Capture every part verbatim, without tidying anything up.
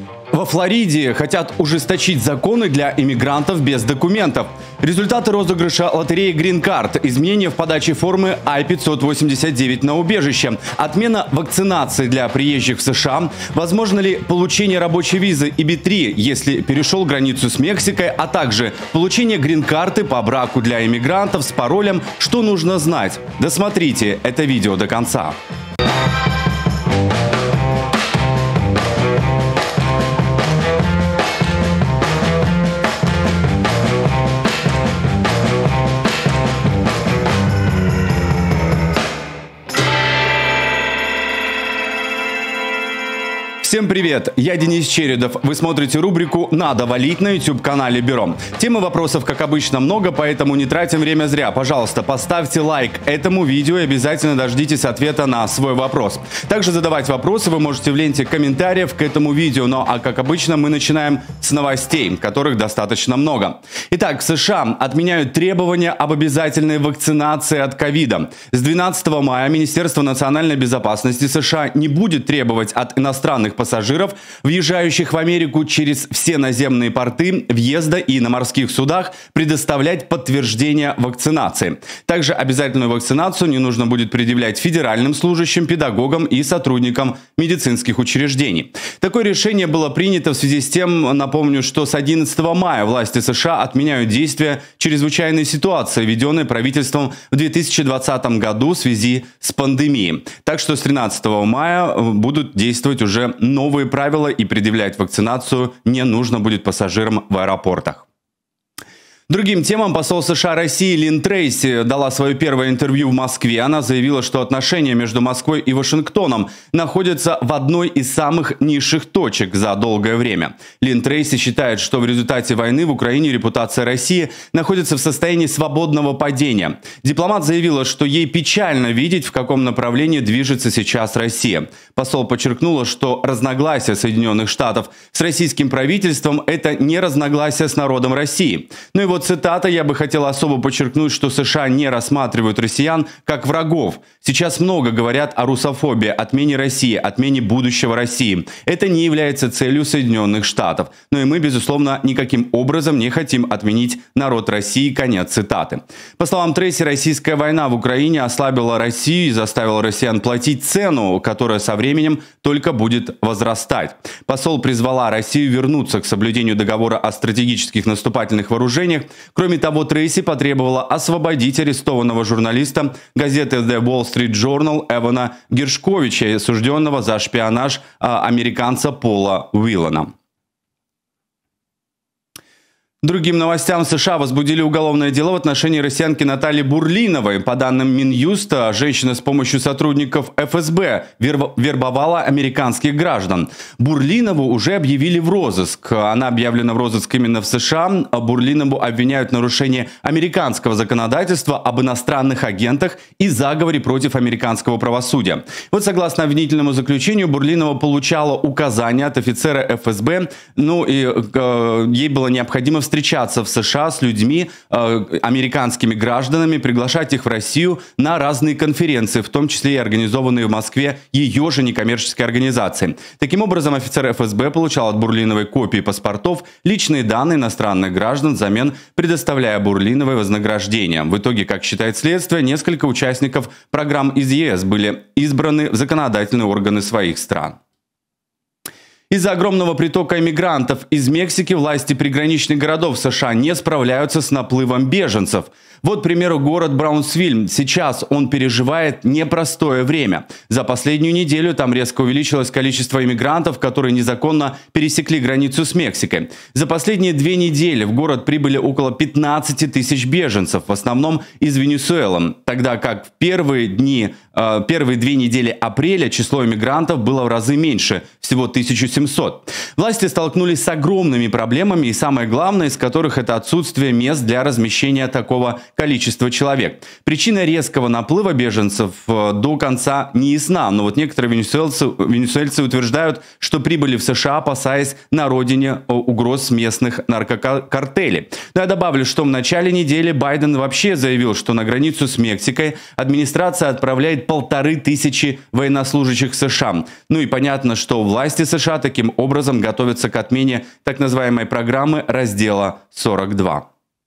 Во Флориде хотят ужесточить законы для иммигрантов без документов. Результаты розыгрыша лотереи Green Card, изменения в подаче формы ай пятьсот восемьдесят девять на убежище, отмена вакцинации для приезжих в США, возможно ли получение рабочей визы и би три, если перешел границу с Мексикой, а также получение грин-карты по браку для иммигрантов с паролем «Что нужно знать?». Досмотрите это видео до конца. Всем привет, я Денис Чередов. Вы смотрите рубрику «Надо валить» на YouTube-канале Бюро. Темы вопросов, как обычно, много, поэтому не тратим время зря. Пожалуйста, поставьте лайк этому видео и обязательно дождитесь ответа на свой вопрос. Также задавать вопросы вы можете в ленте комментариев к этому видео. Ну а как обычно, мы начинаем с новостей, которых достаточно много. Итак, в США отменяют требования об обязательной вакцинации от ковида. С двенадцатого мая Министерство национальной безопасности США не будет требовать от иностранных пассажиров, въезжающих в Америку через все наземные порты въезда и на морских судах, предоставлять подтверждение вакцинации. Также обязательную вакцинацию не нужно будет предъявлять федеральным служащим, педагогам и сотрудникам медицинских учреждений. Такое решение было принято в связи с тем, напомню, что с одиннадцатого мая власти США отменяют действия чрезвычайной ситуации, введенной правительством в две тысячи двадцатом году в связи с пандемией. Так что с тринадцатого мая будут действовать уже новые правила, и предъявлять вакцинацию не нужно будет пассажирам в аэропортах. Другим темам посол США России Лин Трейси дала свое первое интервью в Москве. Она заявила, что отношения между Москвой и Вашингтоном находятся в одной из самых низших точек за долгое время. Лин Трейси считает, что в результате войны в Украине репутация России находится в состоянии свободного падения. Дипломат заявила, что ей печально видеть, в каком направлении движется сейчас Россия. Посол подчеркнула, что разногласия Соединенных Штатов с российским правительством – это не разногласия с народом России. Ну и вот цитата: «Я бы хотел особо подчеркнуть, что США не рассматривают россиян как врагов. Сейчас много говорят о русофобии, отмене России, отмене будущего России. Это не является целью Соединенных Штатов. Но и мы, безусловно, никаким образом не хотим отменить народ России». Конец цитаты. По словам Трейси, российская война в Украине ослабила Россию и заставила россиян платить цену, которая со временем только будет возрастать. Посол призвала Россию вернуться к соблюдению договора о стратегических наступательных вооружениях. Кроме того, Трейси потребовала освободить арестованного журналиста газеты The Wall Street Journal Эвана Гершковича, осужденного за шпионаж американца Пола Уиллана. Другим новостям: в США возбудили уголовное дело в отношении россиянки Натальи Бурлиновой. По данным Минюста, женщина с помощью сотрудников эф эс бэ вербовала американских граждан. Бурлинову уже объявили в розыск. Она объявлена в розыск именно в США. Бурлинову обвиняют в нарушении американского законодательства об иностранных агентах и заговоре против американского правосудия. Вот согласно обвинительному заключению, Бурлинова получала указания от офицера эф эс бэ, ну и э, ей было необходимо встретиться встречаться в США с людьми, э, американскими гражданами, приглашать их в Россию на разные конференции, в том числе и организованные в Москве ее же некоммерческой организации. Таким образом, офицер эф эс бэ получал от Бурлиновой копии паспортов, личные данные иностранных граждан, взамен предоставляя Бурлиновой вознаграждение. В итоге, как считает следствие, несколько участников программ из е эс были избраны в законодательные органы своих стран. Из-за огромного притока иммигрантов из Мексики власти приграничных городов США не справляются с наплывом беженцев. Вот, к примеру, город Браунсвилл. Сейчас он переживает непростое время. За последнюю неделю там резко увеличилось количество иммигрантов, которые незаконно пересекли границу с Мексикой. За последние две недели в город прибыли около пятнадцати тысяч беженцев, в основном из Венесуэлы. Тогда как в первые дни, э, первые две недели апреля число иммигрантов было в разы меньше, всего тысяча семьсот. Власти столкнулись с огромными проблемами, и самое главное из которых это отсутствие мест для размещения такого количества человек. Причина резкого наплыва беженцев до конца не ясна, но вот некоторые венесуэльцы, венесуэльцы утверждают, что прибыли в США, опасаясь на родине угроз местных наркокартелей. Но я добавлю, что в начале недели Байден вообще заявил, что на границу с Мексикой администрация отправляет полторы тысячи военнослужащих США. Ну и понятно, что власти США таким таким образом готовятся к отмене так называемой программы раздела сорок два.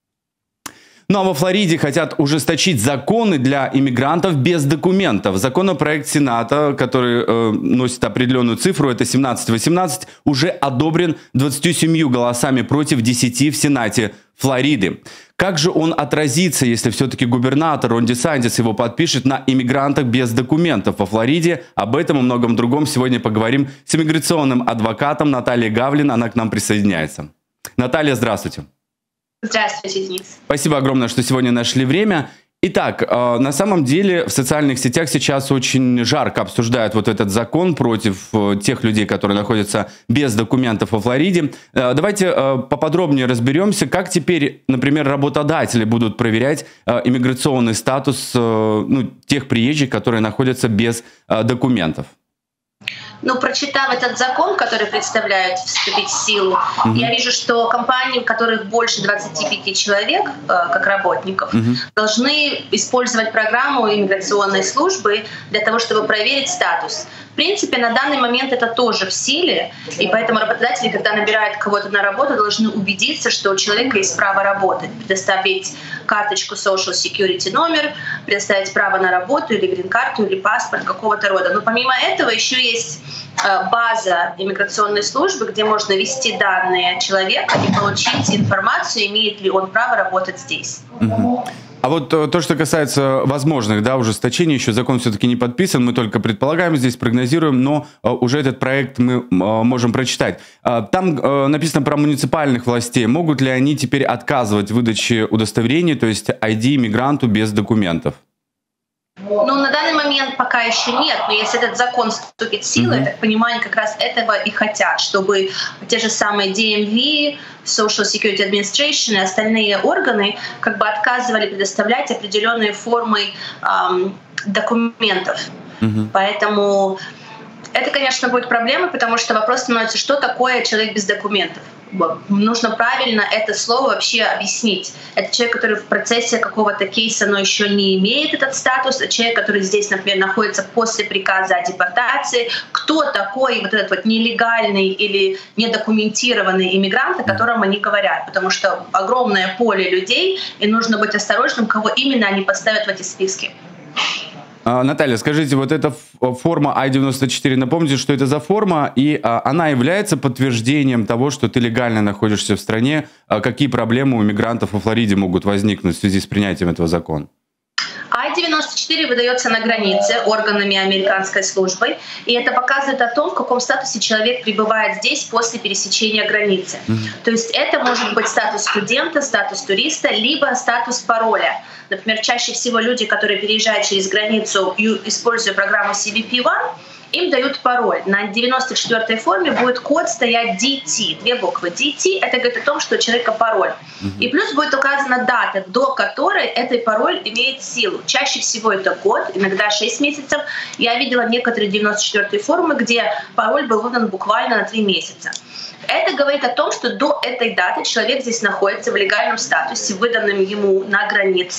Ну а во Флориде хотят ужесточить законы для иммигрантов без документов. Законопроект Сената, который э, носит определенную цифру, это семнадцать восемнадцать, уже одобрен двадцатью семью голосами против десяти в Сенате Флориды. Как же он отразится, если все-таки губернатор Рон Десантис его подпишет на иммигрантах без документов во Флориде? Об этом и многом другом сегодня поговорим с иммиграционным адвокатом Натальей Гавлин. Она к нам присоединяется. Наталья, здравствуйте. Здравствуйте, Денис. Спасибо огромное, что сегодня нашли время. Итак, э, на самом деле в социальных сетях сейчас очень жарко обсуждают вот этот закон против э, тех людей, которые находятся без документов во Флориде. Э, давайте э, поподробнее разберемся, как теперь, например, работодатели будут проверять э, иммиграционный статус э, ну, тех приезжих, которые находятся без э, документов. Ну, прочитав этот закон, который представляют вступить в силу, mm-hmm. я вижу, что компании, у которых больше двадцати пяти человек, э, как работников, mm-hmm. должны использовать программу иммиграционной службы для того, чтобы проверить статус. В принципе, на данный момент это тоже в силе, и поэтому работодатели, когда набирают кого-то на работу, должны убедиться, что у человека есть право работать, предоставить карточку Social Security номер, предоставить право на работу или грин-карту, или паспорт какого-то рода. Но помимо этого еще есть база иммиграционной службы, где можно ввести данные человека и получить информацию, имеет ли он право работать здесь. Угу. А вот то, что касается возможных, да, ужесточений, еще закон все-таки не подписан, мы только предполагаем здесь, прогнозируем, но уже этот проект мы можем прочитать. Там написано про муниципальных властей. Могут ли они теперь отказывать в выдаче удостоверений, то есть ай ди иммигранту без документов? Ну, на данный момент пока еще нет, но если этот закон вступит в силу, mm-hmm. я так понимаю, они как раз этого и хотят, чтобы те же самые ди эм ви, Social Security Administration и остальные органы как бы отказывали предоставлять определенные формы эм, документов. Mm-hmm. Поэтому это, конечно, будет проблемой, потому что вопрос становится, что такое человек без документов. Нужно правильно это слово вообще объяснить. Это человек, который в процессе какого-то кейса, но еще не имеет этот статус, а человек, который здесь, например, находится после приказа о депортации. Кто такой вот этот вот нелегальный или недокументированный иммигрант, о котором они говорят? Потому что огромное поле людей, и нужно быть осторожным, кого именно они поставят в эти списки. Наталья, скажите, вот эта форма ай девяносто четыре, напомните, что это за форма, и она является подтверждением того, что ты легально находишься в стране? Какие проблемы у мигрантов во Флориде могут возникнуть в связи с принятием этого закона? ай девяносто четыре выдается на границе органами американской службы, и это показывает о том, в каком статусе человек пребывает здесь после пересечения границы. Mm-hmm. То есть это может быть статус студента, статус туриста, либо статус пароля. Например, чаще всего люди, которые переезжают через границу, используя программу си би пи один, им дают пароль. На девяносто четвёртой форме будет код стоять ди ти, две буквы. ди ти — это говорит о том, что у человека пароль. Mm-hmm. И плюс будет указана дата, до которой этот пароль имеет силу. Чаще всего это год, иногда шесть месяцев. Я видела некоторые девяносто четвёртые формы, где пароль был выдан буквально на три месяца. Это говорит о том, что до этой даты человек здесь находится в легальном статусе, выданном ему на границе,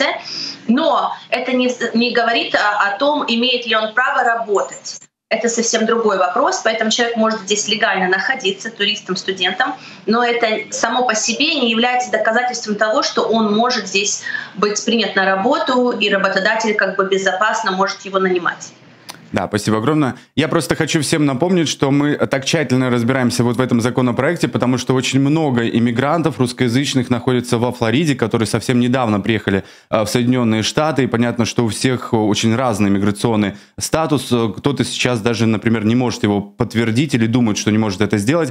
но это не, не говорит о, о том, имеет ли он право работать. Это совсем другой вопрос, поэтому человек может здесь легально находиться, туристом, студентом, но это само по себе не является доказательством того, что он может здесь быть принят на работу, и работодатель как бы безопасно может его нанимать. Да, спасибо огромное. Я просто хочу всем напомнить, что мы так тщательно разбираемся вот в этом законопроекте, потому что очень много иммигрантов русскоязычных находится во Флориде, которые совсем недавно приехали в Соединенные Штаты, и понятно, что у всех очень разный миграционный статус. Кто-то сейчас даже, например, не может его подтвердить или думает, что не может это сделать.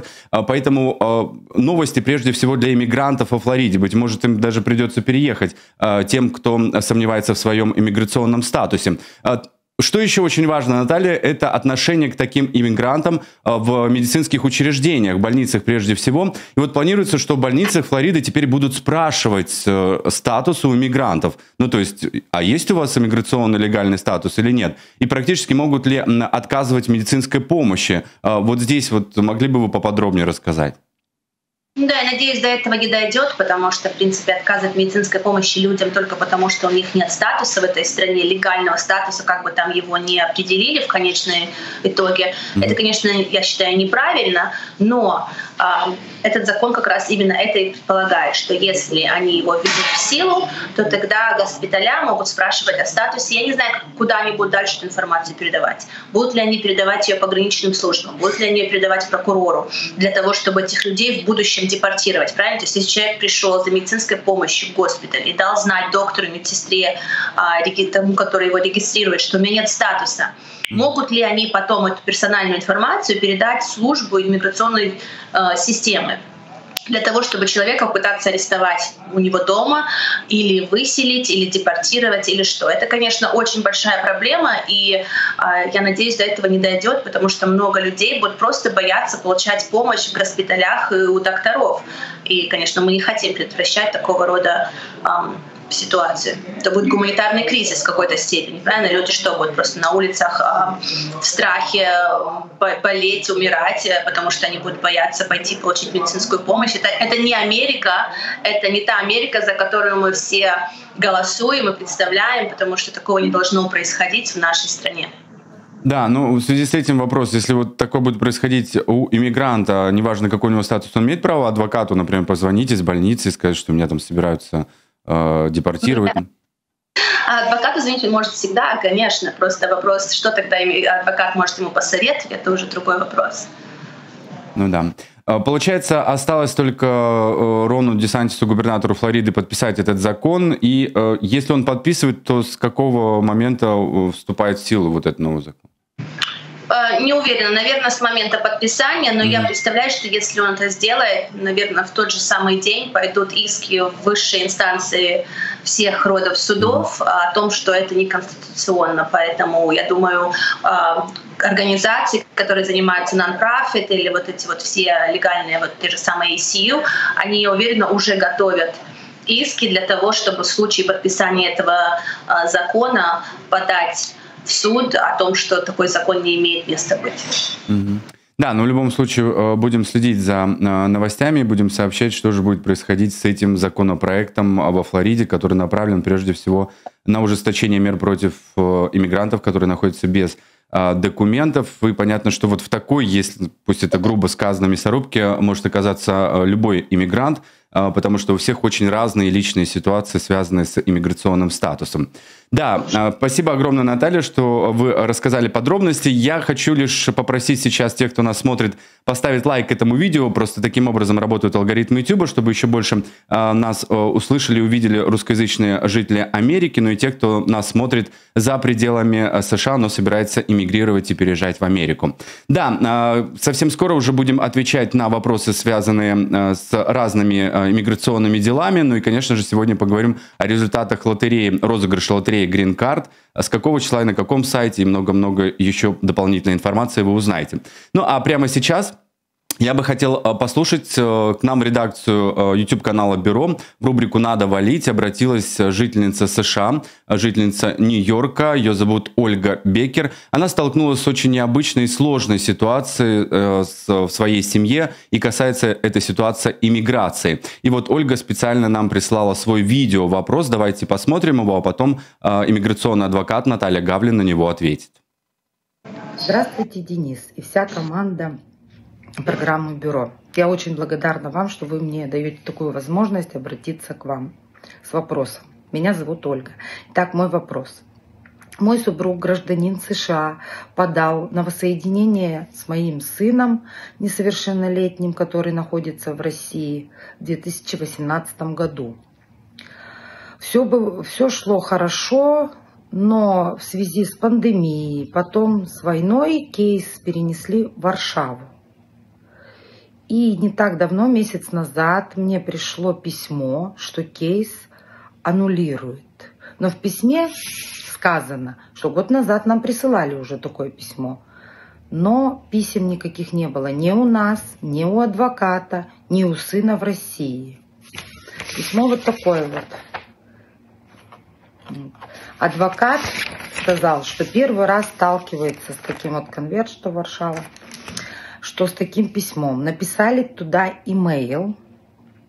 Поэтому новости прежде всего для иммигрантов во Флориде. Быть может, им даже придется переехать, тем, кто сомневается в своем иммиграционном статусе. Что еще очень важно, Наталья, это отношение к таким иммигрантам в медицинских учреждениях, в больницах прежде всего. И вот планируется, что в больницах Флориды теперь будут спрашивать статус у иммигрантов. Ну, то есть, а есть у вас иммиграционный легальный статус или нет? И практически могут ли отказывать в медицинской помощи? Вот здесь вот могли бы вы поподробнее рассказать? Да, я надеюсь, до этого не дойдет, потому что, в принципе, отказывать медицинской помощи людям только потому, что у них нет статуса в этой стране, легального статуса, как бы там его не определили в конечном итоге. Mm-hmm. Это, конечно, я считаю, неправильно, но э, этот закон как раз именно это и предполагает, что если они его введут в силу, то тогда госпиталя могут спрашивать о статусе. Я не знаю, куда они будут дальше эту информацию передавать. Будут ли они передавать ее пограничным службам, будут ли они ее передавать прокурору, для того, чтобы этих людей в будущем депортировать, правильно? То есть если человек пришел за медицинской помощью в госпиталь и дал знать доктору, медсестре, тому, который его регистрирует, что у меня нет статуса, могут ли они потом эту персональную информацию передать в службу иммиграционной э, системы? Для того, чтобы человека пытаться арестовать у него дома, или выселить, или депортировать, или что. Это, конечно, очень большая проблема, и э, я надеюсь, до этого не дойдет, потому что много людей будут просто бояться получать помощь в госпиталях и у докторов. И, конечно, мы не хотим предотвращать такого рода э, ситуацию. Это будет гуманитарный кризис в какой-то степени. Правильно? Люди что, будут просто на улицах э, в страхе болеть, умирать, потому что они будут бояться пойти получить медицинскую помощь. Это, это не Америка, это не та Америка, за которую мы все голосуем и представляем, потому что такого не должно происходить в нашей стране. Да, ну в связи с этим вопрос, если вот такое будет происходить у иммигранта, неважно какой у него статус, он имеет право адвокату, например, позвонить из больницы и сказать, что меня там собираются э, депортировать? Адвокат, извините, может всегда, конечно. Просто вопрос, что тогда адвокат может ему посоветовать, это уже другой вопрос. Ну да. Получается, осталось только Рону Десантису, губернатору Флориды, подписать этот закон. И если он подписывает, то с какого момента вступает в силу вот этот новый закон? Не уверена, наверное, с момента подписания, но mm-hmm. я представляю, что если он это сделает, наверное, в тот же самый день пойдут иски в высшие инстанции всех родов судов mm-hmm. о том, что это неконституционно. Поэтому, я думаю, организации, которые занимаются non-profit или вот эти вот все легальные, вот те же самые эй си ю, они, я уверена, уже готовят иски для того, чтобы в случае подписания этого закона подать в суд о том, что такой закон не имеет места быть. Mm-hmm. Да, но в любом случае будем следить за новостями, будем сообщать, что же будет происходить с этим законопроектом во Флориде, который направлен прежде всего на ужесточение мер против иммигрантов, которые находятся без документов. И понятно, что вот в такой, если, пусть это грубо сказано, мясорубке может оказаться любой иммигрант, потому что у всех очень разные личные ситуации, связанные с иммиграционным статусом. Да, спасибо огромное, Наталья, что вы рассказали подробности. Я хочу лишь попросить сейчас тех, кто нас смотрит, поставить лайк этому видео. Просто таким образом работают алгоритмы YouTube, чтобы еще больше нас услышали и увидели русскоязычные жители Америки, ну и те, кто нас смотрит за пределами США, но собирается иммигрировать и переезжать в Америку. Да, совсем скоро уже будем отвечать на вопросы, связанные с разными иммиграционными делами. Ну и, конечно же, сегодня поговорим о результатах лотереи, розыгрыша лотереи Green Card, с какого числа и на каком сайте, и много-много еще дополнительной информации вы узнаете. Ну а прямо сейчас я бы хотел послушать, к нам в редакцию YouTube-канала «Бюро» в рубрику «Надо валить» обратилась жительница США, жительница Нью-Йорка, ее зовут Ольга Беккер. Она столкнулась с очень необычной и сложной ситуацией в своей семье, и касается эта ситуация иммиграции. И вот Ольга специально нам прислала свой видео-вопрос, давайте посмотрим его, а потом иммиграционный адвокат Наталья Гавлин на него ответит. Здравствуйте, Денис и вся команда программы «Бюро». Я очень благодарна вам, что вы мне даете такую возможность обратиться к вам с вопросом. Меня зовут Ольга. Итак, мой вопрос. Мой супруг, гражданин США, подал на воссоединение с моим сыном несовершеннолетним, который находится в России, в две тысячи восемнадцатом году. Все, было, все шло хорошо, но в связи с пандемией, потом с войной, кейс перенесли в Варшаву. И не так давно, месяц назад, мне пришло письмо, что кейс аннулирует. Но в письме сказано, что год назад нам присылали уже такое письмо. Но писем никаких не было ни у нас, ни у адвоката, ни у сына в России. Письмо вот такое вот. Адвокат сказал, что первый раз сталкивается с таким вот конверт, что Варшава, что с таким письмом. Написали туда имейл,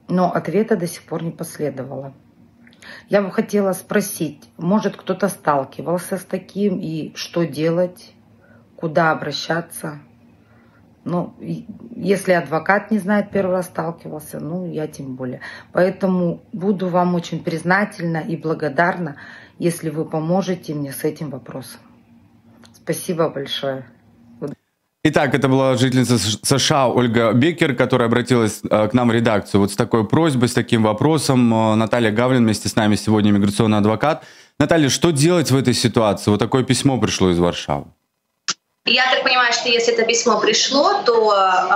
но ответа до сих пор не последовало. Я бы хотела спросить, может, кто-то сталкивался с таким, и что делать, куда обращаться? Ну, если адвокат не знает, первый раз сталкивался, ну, я тем более. Поэтому буду вам очень признательна и благодарна, если вы поможете мне с этим вопросом. Спасибо большое. Итак, это была жительница США Ольга Беккер, которая обратилась к нам в редакцию вот с такой просьбой, с таким вопросом. Наталья Гавлин вместе с нами сегодня, миграционный адвокат. Наталья, что делать в этой ситуации? Вот такое письмо пришло из Варшавы. Я так понимаю, что если это письмо пришло, то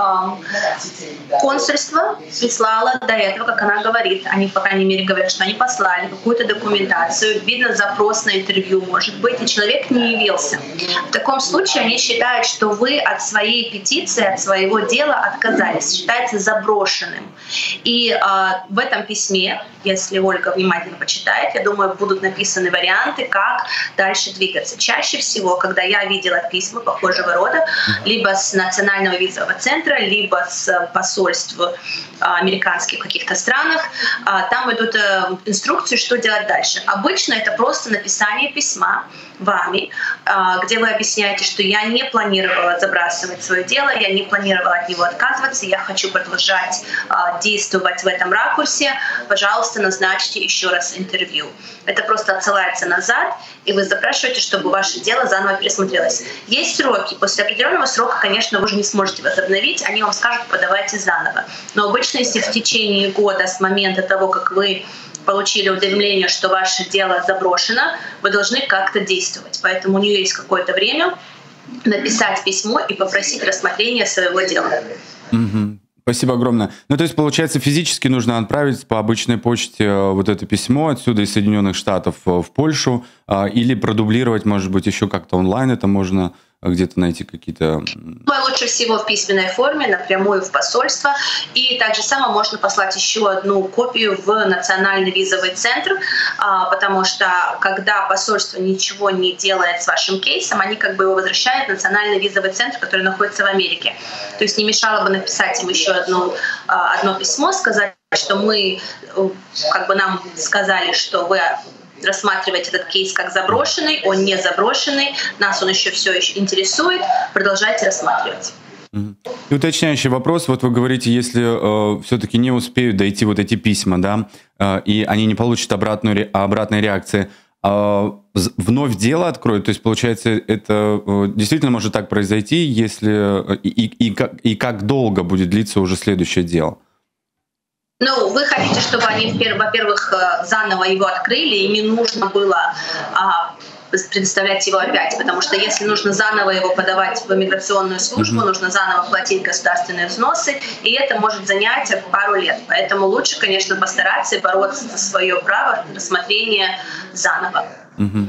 э, консульство прислало до этого, как она говорит, они, по крайней мере, говорят, что они послали какую-то документацию, видно, запрос на интервью, может быть, и человек не явился. В таком случае они считают, что вы от своей петиции, от своего дела отказались, считается заброшенным. И э, в этом письме, если Ольга внимательно почитает, я думаю, будут написаны варианты, как дальше двигаться. Чаще всего, когда я видела письма похожего рода, либо с национального визового центра, либо с посольств американских в каких-то странах, там идут инструкции, что делать дальше. Обычно это просто написание письма вами, где вы объясняете, что я не планировала забрасывать свое дело, я не планировала от него отказываться, я хочу продолжать действовать в этом ракурсе, пожалуйста, назначьте еще раз интервью. Это просто отсылается назад, и вы запрашиваете, чтобы ваше дело заново пересмотрелось. Есть сроки. После определенного срока, конечно, вы уже не сможете возобновить, они вам скажут, подавайте заново. Но обычно, если в течение года с момента того, как вы получили уведомление, что ваше дело заброшено, вы должны как-то действовать. Поэтому у нее есть какое-то время написать письмо и попросить рассмотрения своего дела. Угу. Спасибо огромное. Ну, то есть, получается, физически нужно отправить по обычной почте вот это письмо отсюда из Соединенных Штатов в Польшу, или продублировать, может быть, еще как-то онлайн это можно где-то найти какие-то... Лучше всего в письменной форме, напрямую в посольство. И также само можно послать еще одну копию в Национальный визовый центр, потому что когда посольство ничего не делает с вашим кейсом, они как бы его возвращают в Национальный визовый центр, который находится в Америке. То есть не мешало бы написать им еще одно, одно письмо, сказать, что мы, как бы нам сказали, что вы рассматривать этот кейс как заброшенный, он не заброшенный, нас он еще все еще интересует, продолжайте рассматривать. И уточняющий вопрос, вот вы говорите, если э, все-таки не успеют дойти вот эти письма, да, э, и они не получат обратную, обратной реакции, э, вновь дело откроют, то есть, получается, это э, действительно может так произойти, если и, и, и, как, и как долго будет длиться уже следующее дело? Ну, вы хотите, чтобы они, во-первых, заново его открыли, и не нужно было а, предоставлять его опять, потому что если нужно заново его подавать в иммиграционную службу, mm-hmm. нужно заново платить государственные взносы, и это может занять пару лет. Поэтому лучше, конечно, постараться и бороться за свое право рассмотрения заново. Mm-hmm.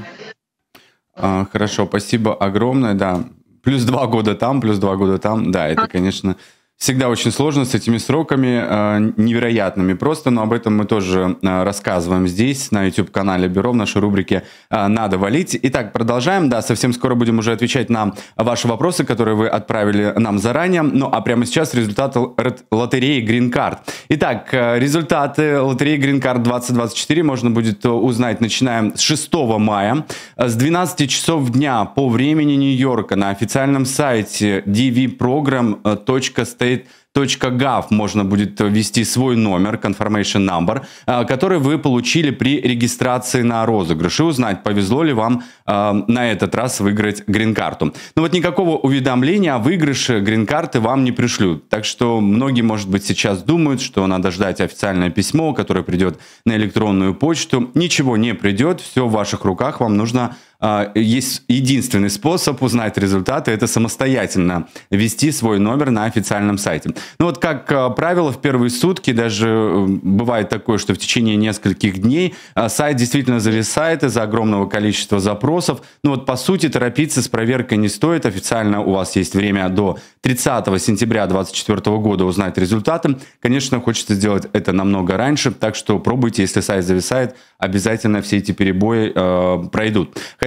А, хорошо, спасибо огромное, да. Плюс два года там, плюс два года там, да, это, конечно... Всегда очень сложно с этими сроками, э, невероятными просто, но об этом мы тоже э, рассказываем здесь, на YouTube-канале Бюро, в нашей рубрике э, «Надо валить». Итак, продолжаем. Да, совсем скоро будем уже отвечать на ваши вопросы, которые вы отправили нам заранее. Ну, а прямо сейчас результаты лотереи Green Card. Итак, результаты лотереи Green Card двадцать двадцать четыре можно будет узнать, начиная с шестого мая, с двенадцати часов дня по времени Нью-Йорка на официальном сайте ди ви программ точка state точка гав можно будет ввести свой номер, confirmation number, который вы получили при регистрации на розыгрыш, и узнать, повезло ли вам на этот раз выиграть грин-карту. Но вот никакого уведомления о выигрыше грин-карты вам не пришлют. Так что многие, может быть, сейчас думают, что надо ждать официальное письмо, которое придет на электронную почту. Ничего не придет, все в ваших руках, вам нужно... Есть единственный способ узнать результаты, это самостоятельно ввести свой номер на официальном сайте. Ну вот как правило, в первые сутки даже бывает такое, что в течение нескольких дней сайт действительно зависает из-за огромного количества запросов. Ну вот по сути торопиться с проверкой не стоит. Официально у вас есть время до тридцатого сентября две тысячи двадцать четвёртого года узнать результаты. Конечно, хочется сделать это намного раньше, так что пробуйте, если сайт зависает, обязательно все эти перебои э, пройдут. Хотя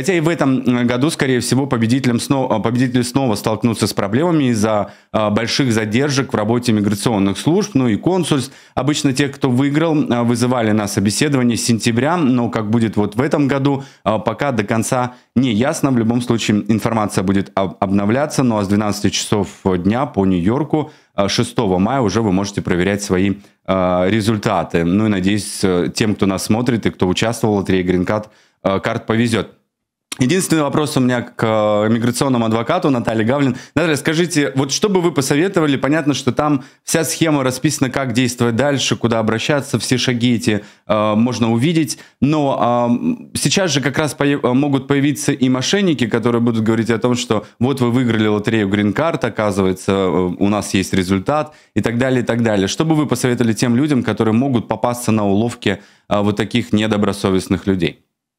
Хотя и в этом году, скорее всего, победителям снова, победители снова столкнутся с проблемами из-за а, больших задержек в работе миграционных служб, ну и консульств. Обычно тех, кто выиграл, а, вызывали на собеседование с сентября, но как будет вот в этом году, а, пока до конца не ясно. В любом случае информация будет об- обновляться, ну а с двенадцати часов дня по Нью-Йорку шестого мая уже вы можете проверять свои э, результаты. Ну и надеюсь, тем, кто нас смотрит и кто участвовал в лотерее Green Card, э, карт повезет. Единственный вопрос у меня к миграционному адвокату Наталье Гавлин. Наталья, скажите, вот что бы вы посоветовали? Понятно, что там вся схема расписана, как действовать дальше, куда обращаться, все шаги эти э, можно увидеть. Но э, сейчас же как раз по- могут появиться и мошенники, которые будут говорить о том, что вот вы выиграли лотерею Green Card, оказывается, у нас есть результат и так далее, и так далее. Что бы вы посоветовали тем людям, которые могут попасться на уловки э, вот таких недобросовестных людей?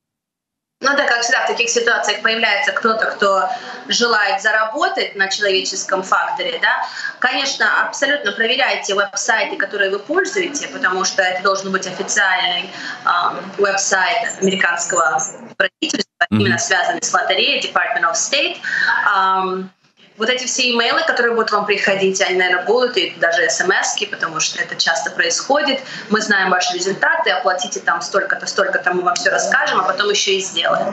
Ну да, как всегда, в таких ситуациях появляется кто-то, кто желает заработать на человеческом факторе, да. Конечно, абсолютно проверяйте веб-сайты, которые вы пользуете, потому что это должен быть официальный э, веб-сайт американского правительства, mm-hmm. именно связанный с лотереей, Department of State. Э, Вот эти все имейлы, которые будут вам приходить, они, наверное, будут, и даже смс-ки, потому что это часто происходит. Мы знаем ваши результаты, оплатите там столько-то, столько-то, мы вам все расскажем, а потом еще и сделаем.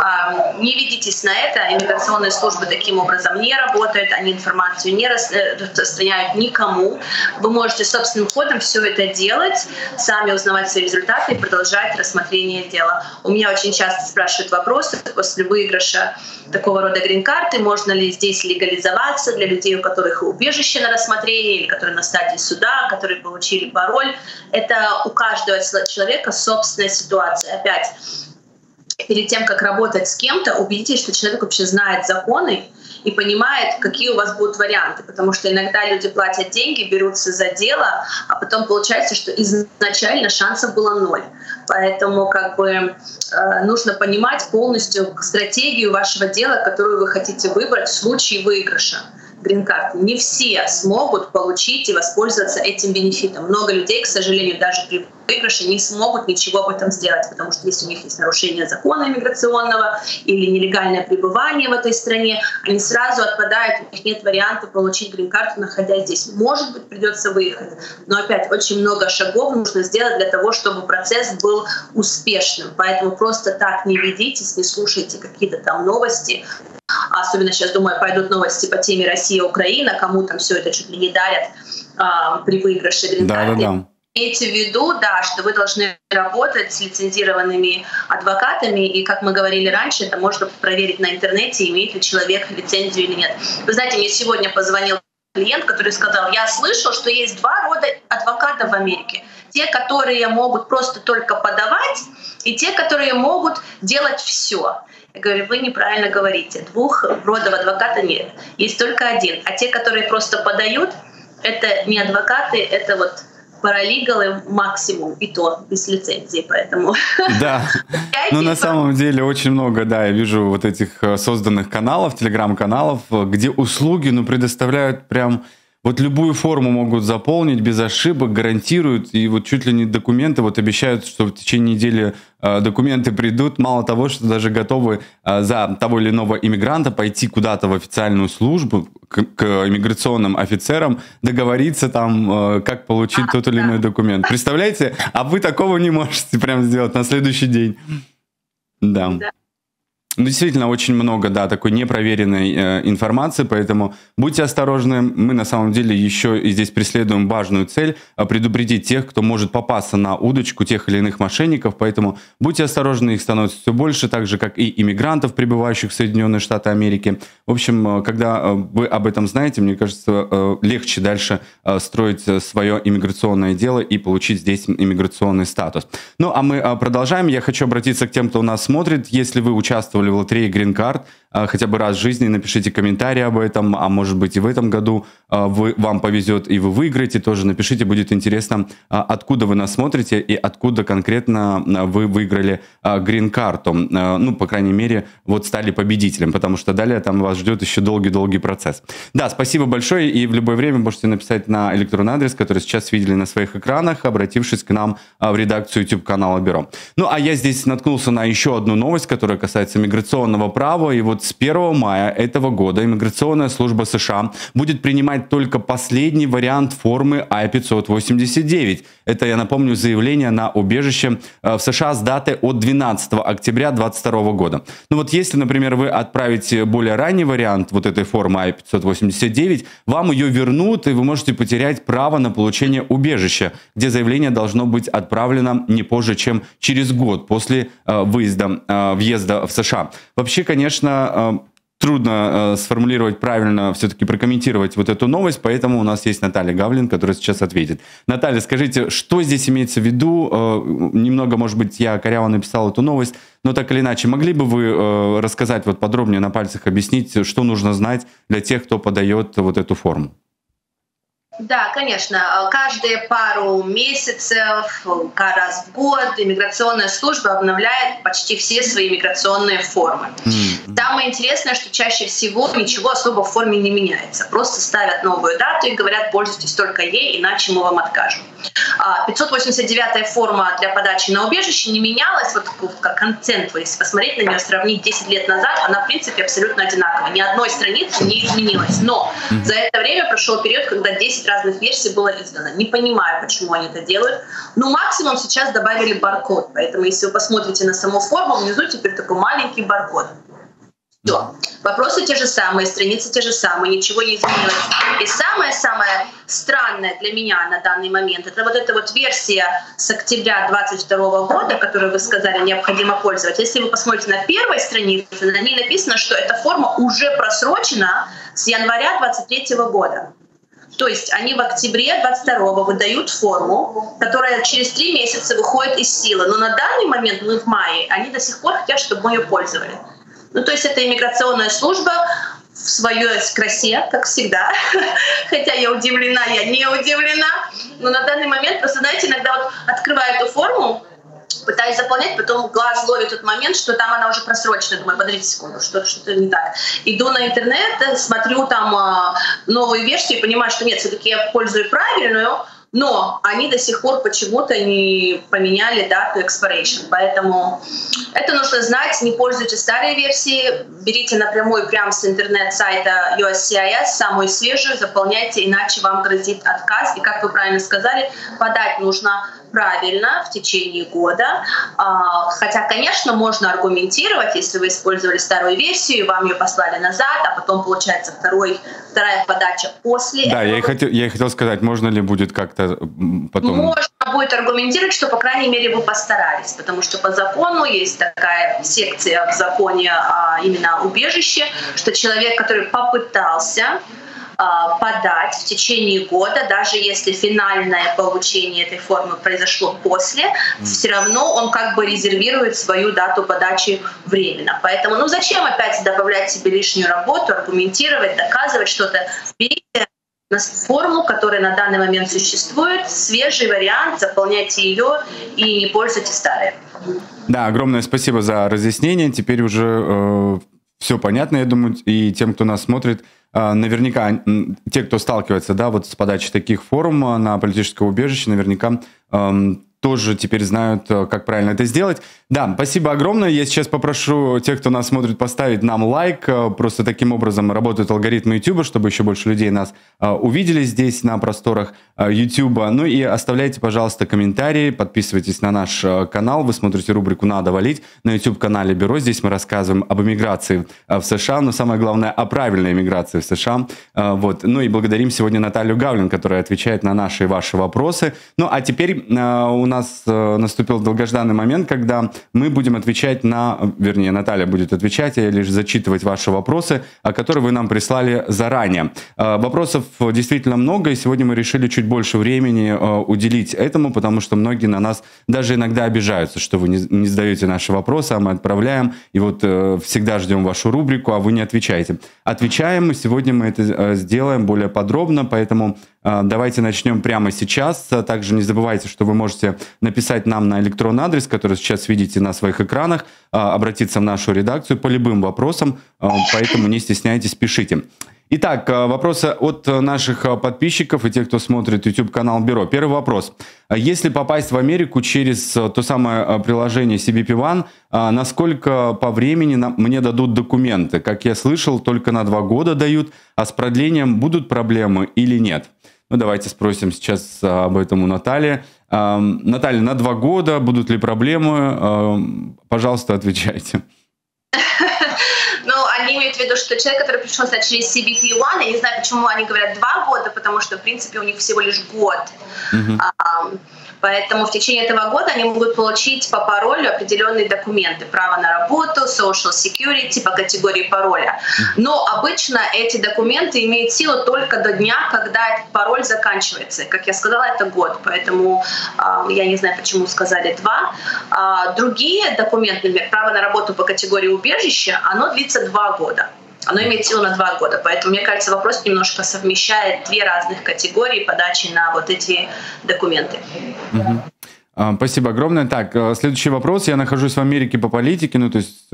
Не ведитесь на это, иммиграционные службы таким образом не работают, они информацию не распространяют никому. Вы можете собственным ходом все это делать, сами узнавать свои результаты и продолжать рассмотрение дела. У меня очень часто спрашивают вопросы после выигрыша такого рода грин-карты, можно ли здесь легализоваться для людей, у которых убежище на рассмотрении, или которые на стадии суда, которые получили пароль. Это у каждого человека собственная ситуация. Опять, перед тем, как работать с кем-то, убедитесь, что человек вообще знает законы и понимает, какие у вас будут варианты. Потому что иногда люди платят деньги, берутся за дело, а потом получается, что изначально шансов было ноль. Поэтому как бы э, нужно понимать полностью стратегию вашего дела, которую вы хотите выбрать в случае выигрыша грин-карты. Не все смогут получить и воспользоваться этим бенефитом. Много людей, к сожалению, даже при выигрыше не смогут ничего об этом сделать, потому что если у них есть нарушение закона иммиграционного или нелегальное пребывание в этой стране, они сразу отпадают, у них нет варианта получить грин-карту, находясь здесь. Может быть, придется выехать. Но опять очень много шагов нужно сделать для того, чтобы процесс был успешным. Поэтому просто так не ведитесь, не слушайте какие-то там новости. Особенно сейчас, думаю, пойдут новости по теме Россия-Украина, кому там все это чуть ли не дарят а, при выигрыше грин-карты. Да, да, да. Имейте в виду, да, что вы должны работать с лицензированными адвокатами, и, как мы говорили раньше, это можно проверить на интернете, имеет ли человек лицензию или нет. Вы знаете, мне сегодня позвонил клиент, который сказал: я слышал, что есть два рода адвокатов в Америке. Те, которые могут просто только подавать, и те, которые могут делать все. Я говорю, вы неправильно говорите. Двух родов адвоката нет. Есть только один. А те, которые просто подают, это не адвокаты, это вот паралигалы максимум, и то без лицензии, поэтому... Да, ну на самом деле очень много, да, я вижу вот этих созданных каналов, телеграм-каналов, где услуги, ну, предоставляют прям... Вот любую форму могут заполнить без ошибок, гарантируют, и вот чуть ли не документы, вот обещают, что в течение недели э, документы придут. Мало того, что даже готовы э, за того или иного иммигранта пойти куда-то в официальную службу к, к иммиграционным офицерам, договориться там, э, как получить тот или иной документ. Представляете? А вы такого не можете прям сделать на следующий день. Да. Ну, действительно, очень много, да, такой непроверенной э, информации, поэтому будьте осторожны. Мы, на самом деле, еще и здесь преследуем важную цель – предупредить тех, кто может попасться на удочку тех или иных мошенников, поэтому будьте осторожны, их становится все больше, так же, как и иммигрантов, прибывающих в Соединенные Штаты Америки. В общем, когда вы об этом знаете, мне кажется, э, легче дальше э, строить свое иммиграционное дело и получить здесь иммиграционный статус. Ну, а мы э, продолжаем. Я хочу обратиться к тем, кто нас смотрит. Если вы участвовали в лотерее Green Card, хотя бы раз в жизни, напишите комментарий об этом, а может быть и в этом году вы, вам повезет и вы выиграете, тоже напишите, будет интересно, откуда вы нас смотрите и откуда конкретно вы выиграли грин-карту, ну, по крайней мере, вот стали победителем, потому что далее там вас ждет еще долгий-долгий процесс. Да, спасибо большое, и в любое время можете написать на электронный адрес, который сейчас видели на своих экранах, обратившись к нам в редакцию YouTube-канала Бюро. Ну, а я здесь наткнулся на еще одну новость, которая касается миграционного права, и вот с первого мая этого года иммиграционная служба США будет принимать только последний вариант формы А пятьсот восемьдесят девять. Это, я напомню, заявление на убежище в США с даты от двенадцатого октября две тысячи двадцать второго года. Ну вот если, например, вы отправите более ранний вариант вот этой формы А пятьсот восемьдесят девять, вам ее вернут, и вы можете потерять право на получение убежища, где заявление должно быть отправлено не позже, чем через год после э, выезда, э, въезда в США. Вообще, конечно, э, трудно э, сформулировать правильно, все-таки прокомментировать вот эту новость, поэтому у нас есть Наталья Гавлин, которая сейчас ответит. Наталья, скажите, что здесь имеется в виду? Э, немного, может быть, я коряво написал эту новость, но так или иначе, могли бы вы э, рассказать, вот подробнее на пальцах объяснить, что нужно знать для тех, кто подает вот эту форму? Да, конечно. Каждые пару месяцев, раз в год иммиграционная служба обновляет почти все свои миграционные формы. Mm-hmm. Самое интересное, что чаще всего ничего особо в форме не меняется. Просто ставят новую дату и говорят, пользуйтесь только ей, иначе мы вам откажем. пятьсот восемьдесят девятая форма для подачи на убежище не менялась. Вот как контент, если посмотреть на нее, сравнить десять лет назад, она в принципе абсолютно одинаковая. Ни одной страницы не изменилась. Но mm-hmm. за это время прошел период, когда десять разных версий было издано. Не понимаю, почему они это делают. Но максимум сейчас добавили баркод. Поэтому если вы посмотрите на саму форму, внизу теперь такой маленький баркод. Все. Вопросы те же самые, страницы те же самые, ничего не изменилось. И самое-самое странное для меня на данный момент, это вот эта вот версия с октября двадцать второго года, которую вы сказали, необходимо пользоваться. Если вы посмотрите на первой странице, на ней написано, что эта форма уже просрочена с января двадцать третьего года. То есть они в октябре двадцать второго выдают форму, которая через три месяца выходит из силы. Но на данный момент, мы в мае, они до сих пор хотят, чтобы мы ее пользовали. Ну, то есть это иммиграционная служба в своей красе, как всегда. Хотя я удивлена, я не удивлена. Но на данный момент, просто, знаете, иногда вот открываю эту форму, пытаюсь заполнять, потом глаз ловит тот момент, что там она уже просрочена. Думаю, подождите секунду, что-то что не так. Иду на интернет, смотрю там новую версию и понимаю, что нет, все-таки я пользую правильную, но они до сих пор почему-то не поменяли дату expiration. Поэтому это нужно знать. Не пользуйтесь старой версией, берите напрямую прямо с интернет-сайта ю эс си ай эс самую свежую, заполняйте, иначе вам грозит отказ. И, как вы правильно сказали, подать нужно правильно в течение года. Хотя, конечно, можно аргументировать, если вы использовали старую версию, и вам ее послали назад, а потом получается второй, вторая подача после да, этого. я и, хотел, я и хотел сказать, можно ли будет как-то потом... Можно будет аргументировать, что, по крайней мере, вы постарались, потому что по закону есть такая секция в законе а, именно убежище, что человек, который попытался подать в течение года, даже если финальное получение этой формы произошло после, mm. все равно он как бы резервирует свою дату подачи временно. Поэтому, ну зачем опять добавлять себе лишнюю работу, аргументировать, доказывать что-то? Берите форму, которая на данный момент существует, свежий вариант, заполняйте ее и не пользуйтесь старой. Да, огромное спасибо за разъяснение. Теперь уже э, все понятно, я думаю, и тем, кто нас смотрит, наверняка те, кто сталкивается, да, вот с подачей таких форм на политическое убежище, наверняка эм, тоже теперь знают, как правильно это сделать. Да, спасибо огромное. Я сейчас попрошу тех, кто нас смотрит, поставить нам лайк. Просто таким образом работают алгоритмы YouTube, чтобы еще больше людей нас э, увидели здесь на просторах э, YouTube. Ну и оставляйте, пожалуйста, комментарии, подписывайтесь на наш э, канал. Вы смотрите рубрику «Надо валить» на YouTube-канале Бюро. Здесь мы рассказываем об эмиграции э, в США, но самое главное, о правильной эмиграции в США. Э, вот. Ну и благодарим сегодня Наталью Гавлин, которая отвечает на наши и ваши вопросы. Ну а теперь э, у у нас э, наступил долгожданный момент, когда мы будем отвечать на, вернее, Наталья будет отвечать, а я лишь зачитывать ваши вопросы, которые вы нам прислали заранее. Э, вопросов действительно много, и сегодня мы решили чуть больше времени э, уделить этому, потому что многие на нас даже иногда обижаются, что вы не, не задаете наши вопросы, а мы отправляем, и вот э, всегда ждем вашу рубрику, а вы не отвечаете. Отвечаем, и сегодня мы это э, сделаем более подробно, поэтому э, давайте начнем прямо сейчас. Также не забывайте, что вы можете написать нам на электронный адрес, который сейчас видите на своих экранах, э, обратиться в нашу редакцию по любым вопросам, э, поэтому не стесняйтесь, пишите. Итак, вопросы от наших подписчиков и тех, кто смотрит YouTube-канал Бюро. Первый вопрос. Если попасть в Америку через то самое приложение си би пи One, насколько по времени мне дадут документы? Как я слышал, только на два года дают, а с продлением будут проблемы или нет? Ну, давайте спросим сейчас об этом у Натальи. Наталья, на два года будут ли проблемы? Пожалуйста, отвечайте. Ну, они имеют в виду, что человек, который пришел через си би пи One, я не знаю, почему они говорят два года, потому что, в принципе, у них всего лишь год. Uh-huh. А, поэтому в течение этого года они могут получить по паролю определенные документы. Право на работу, social security по категории пароля. Но обычно эти документы имеют силу только до дня, когда этот пароль заканчивается. Как я сказала, это год. Поэтому а, я не знаю, почему сказали два. А, другие документы, например, право на работу по категории убежища, оно длится два года. Оно имеет силу на два года. Поэтому, мне кажется, вопрос немножко совмещает две разных категории подачи на вот эти документы. Угу. Спасибо огромное. Так, следующий вопрос. Я нахожусь в Америке по политике, ну то есть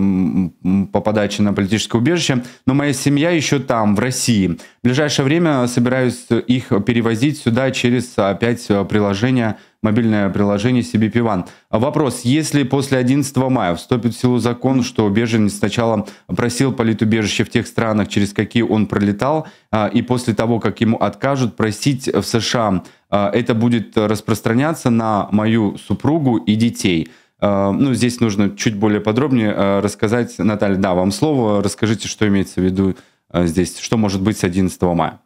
э, по подаче на политическое убежище, но моя семья еще там, в России. В ближайшее время собираюсь их перевозить сюда через опять приложение, мобильное приложение си би пи One. Вопрос. Если после одиннадцатого мая вступит в силу закон, что беженец сначала просил политубежище в тех странах, через какие он пролетал, и после того, как ему откажут, просить в США, это будет распространяться на мою супругу и детей? Ну, здесь нужно чуть более подробнее рассказать. Наталья, да, вам слово. Расскажите, что имеется в виду здесь, что может быть с одиннадцатого мая?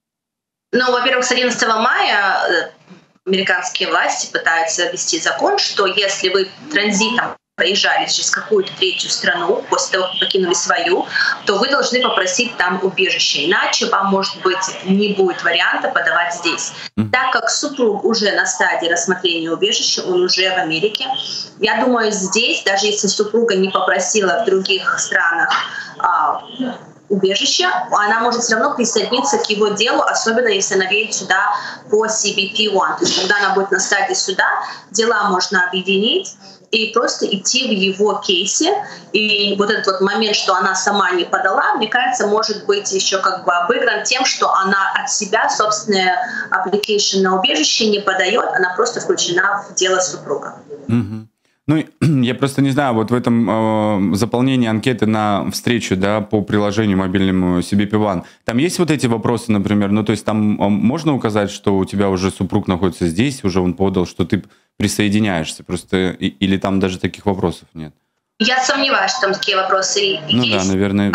Ну, во-первых, с одиннадцатого мая американские власти пытаются ввести закон, что если вы транзитом проезжали через какую-то третью страну после того, как покинули свою, то вы должны попросить там убежище. Иначе вам, может быть, не будет варианта подавать здесь. Так как супруг уже на стадии рассмотрения убежища, он уже в Америке, я думаю, здесь, даже если супруга не попросила в других странах а, убежища, она может все равно присоединиться к его делу, особенно если она едет сюда по си би пи One. То есть когда она будет на стадии суда, дела можно объединить и просто идти в его кейсе. И вот этот вот момент, что она сама не подала, мне кажется, может быть еще как бы обыгран тем, что она от себя собственное application на убежище не подает, она просто включена в дело супруга. Mm-hmm. Ну, я просто не знаю, вот в этом э, заполнении анкеты на встречу, да, по приложению мобильному си би пи One, там есть вот эти вопросы, например, ну, то есть там э, можно указать, что у тебя уже супруг находится здесь, уже он подал, что ты присоединяешься, просто, и, или там даже таких вопросов нет? Я сомневаюсь, что там такие вопросы ну, есть. Ну да, наверное...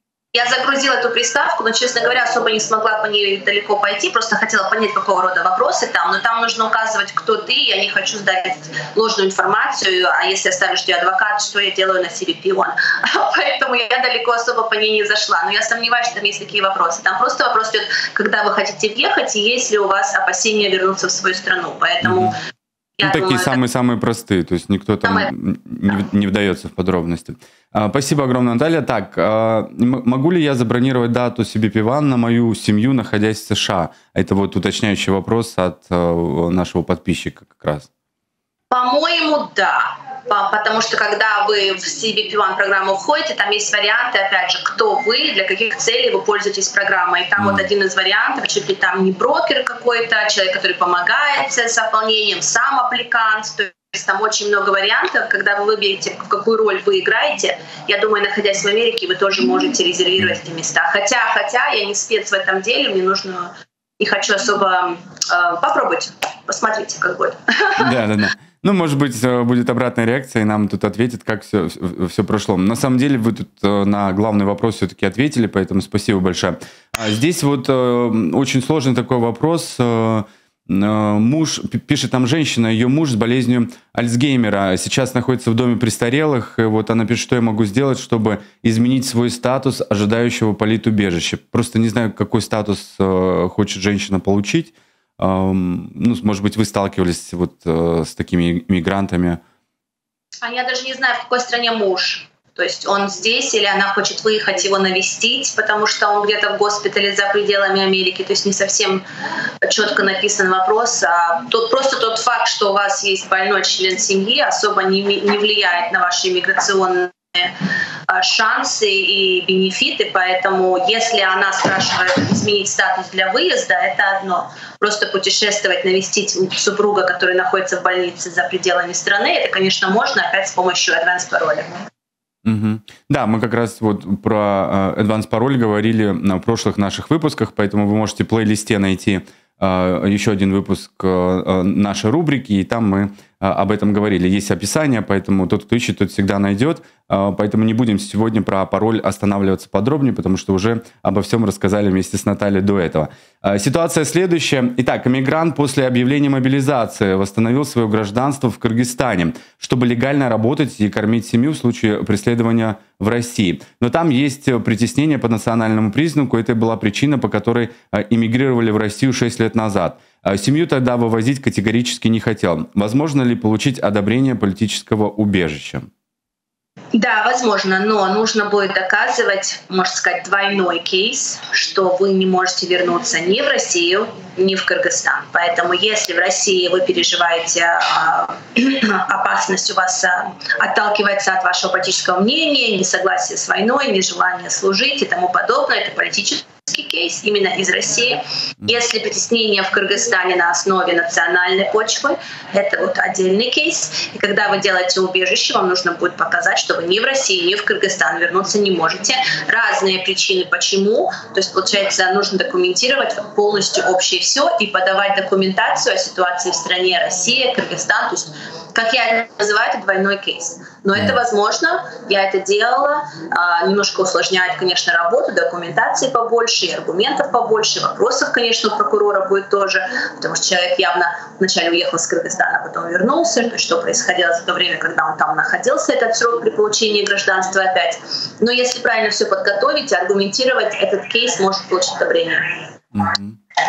Я загрузила эту приставку, но, честно говоря, особо не смогла по ней далеко пойти, просто хотела понять, какого рода вопросы там, но там нужно указывать, кто ты, я не хочу сдать ложную информацию, а если я ставлю, что я адвокат, что я делаю на си би пи One. Поэтому я далеко особо по ней не зашла, но я сомневаюсь, что там есть такие вопросы. Там просто вопрос идет, когда вы хотите въехать, и есть ли у вас опасения вернуться в свою страну, поэтому... Ну, такие самые-самые это... простые, то есть никто там Самое... не, не вдается в подробности. А, спасибо огромное, Наталья. Так, а, могу ли я забронировать дату си би пи One на мою семью, находясь в США? Это вот уточняющий вопрос от а, нашего подписчика как раз. По-моему, да. Потому что когда вы в си би пи One программу входите, там есть варианты, опять же, кто вы, для каких целей вы пользуетесь программой. И там mm. вот один из вариантов, чуть ли там не брокер какой-то, человек, который помогает с заполнением, сам аппликант. То есть там очень много вариантов. Когда вы выберете, в какую роль вы играете, я думаю, находясь в Америке, вы тоже можете резервировать эти места. Хотя, хотя я не спец в этом деле, мне нужно, не хочу особо э, попробовать, посмотрите, как будет. Да, да, да. Ну, может быть, будет обратная реакция, и нам тут ответят, как все, все прошло. На самом деле, вы тут на главный вопрос все-таки ответили, поэтому спасибо большое. Здесь вот очень сложный такой вопрос. Муж, пишет там женщина, ее муж с болезнью Альцгеймера сейчас находится в доме престарелых. И вот она пишет, что я могу сделать, чтобы изменить свой статус ожидающего политубежища. Просто не знаю, какой статус э, хочет женщина получить. Э, ну, может быть, вы сталкивались вот э, с такими мигрантами? А я даже не знаю, в какой стране муж. То есть он здесь или она хочет выехать его навестить, потому что он где-то в госпитале за пределами Америки. То есть не совсем четко написан вопрос. А тот, просто тот факт, что у вас есть больной член семьи, особо не, не влияет на ваши иммиграционные шансы и бенефиты. Поэтому если она спрашивает изменить статус для выезда, это одно. Просто путешествовать, навестить супруга, который находится в больнице за пределами страны, это, конечно, можно опять с помощью advance пароля. Угу. Да, мы как раз вот про Advanced пароль говорили в прошлых наших выпусках, поэтому вы можете в плейлисте найти э, еще один выпуск э, нашей рубрики, и там мы э, об этом говорили. Есть описание, поэтому тот, кто ищет, тот всегда найдет. Э, поэтому не будем сегодня про пароль останавливаться подробнее, потому что уже обо всем рассказали вместе с Натальей до этого. Э, ситуация следующая. Итак, иммигрант после объявления мобилизации восстановил свое гражданство в Кыргызстане, чтобы легально работать и кормить семью в случае преследования в России. Но там есть притеснение по национальному признаку. Это была причина, по которой эмигрировали в Россию шесть лет назад. Семью тогда вывозить категорически не хотел. Возможно ли получить одобрение политического убежища? Да, возможно, но нужно будет доказывать, можно сказать, двойной кейс, что вы не можете вернуться ни в Россию, ни в Кыргызстан. Поэтому если в России вы переживаете э, опасность, у вас э, отталкивается от вашего политического мнения, несогласие с войной, нежелание служить и тому подобное, это политический кейс именно из России. Если притеснение в Кыргызстане на основе национальной почвы, это вот отдельный кейс. И когда вы делаете убежище, вам нужно будет показать, что вы ни в России, ни в Кыргызстан вернуться не можете. Разные причины почему. То есть, получается, нужно документировать полностью общее все и подавать документацию о ситуации в стране Россия, Кыргызстан. То есть, как я это называю, это двойной кейс. Но это возможно, я это делала. Немножко усложняет, конечно, работу, документации побольше, и аргументов побольше, вопросов, конечно, у прокурора будет тоже, потому что человек явно вначале уехал с Кыргызстана, а потом вернулся. То есть что происходило за то время, когда он там находился, этот срок при получении гражданства опять. Но если правильно все подготовить и аргументировать, этот кейс может получить одобрение. Mm-hmm.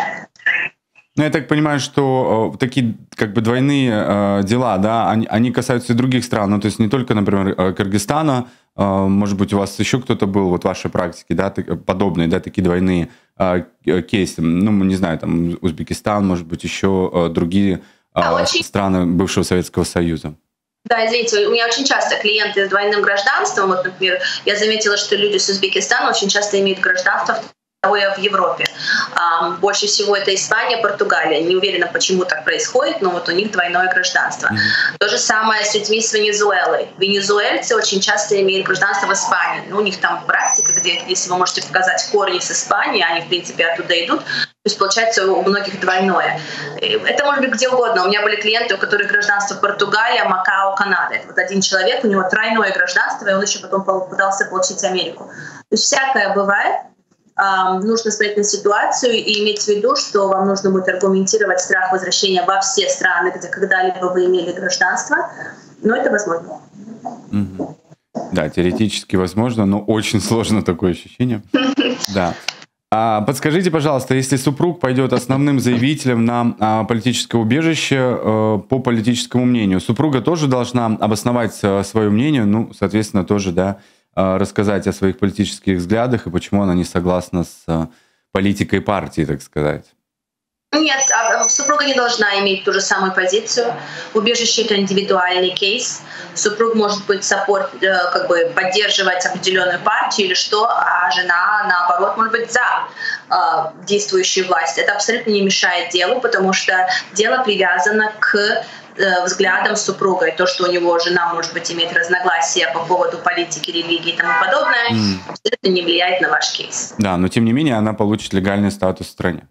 Ну, я так понимаю, что э, такие как бы двойные э, дела, да, они, они касаются и других стран, ну, то есть не только, например, Кыргызстана, э, может быть, у вас еще кто-то был вот в вашей практике, да, подобные, да, такие двойные э, кейсы, ну, не знаю, там, Узбекистан, может быть, еще э, другие э, да, очень... страны бывшего Советского Союза. Да, извините, у меня очень часто клиенты с двойным гражданством, вот, например, я заметила, что люди с Узбекистана очень часто имеют гражданство в Европе. Больше всего это Испания, Португалия. Не уверена, почему так происходит, но вот у них двойное гражданство. Mm-hmm. То же самое с людьми с Венесуэлой. Венесуэльцы очень часто имеют гражданство в Испании. Ну, у них там практика, где, если вы можете показать корни с Испании, они, в принципе, оттуда идут, то есть, получается, у многих двойное. Это может быть где угодно. У меня были клиенты, у которых гражданство Португалия, Макао, Канада. Это вот один человек, у него тройное гражданство, и он еще потом пытался получить Америку. То есть всякое бывает. Um, нужно смотреть на ситуацию и иметь в виду, что вам нужно будет аргументировать страх возвращения во все страны, где когда-либо вы имели гражданство, но это возможно. Mm-hmm. Да, теоретически возможно, но очень сложно такое ощущение. Да. А подскажите, пожалуйста, если супруг пойдет основным заявителем на а, политическое убежище а, по политическому мнению, супруга тоже должна обосновать а, свое мнение, ну, соответственно, тоже, да, рассказать о своих политических взглядах и почему она не согласна с политикой партии, так сказать? Нет, супруга не должна иметь ту же самую позицию. Убежище — это индивидуальный кейс. Супруг может быть саппорт, как бы поддерживать определенную партию или что, а жена, наоборот, может быть за э, действующую власть. Это абсолютно не мешает делу, потому что дело привязано к взглядом супруга, и то, что у него жена, может быть, имеет разногласия по поводу политики, религии и тому подобное, mm. абсолютно не влияет на ваш кейс. Да, но тем не менее она получит легальный статус в стране.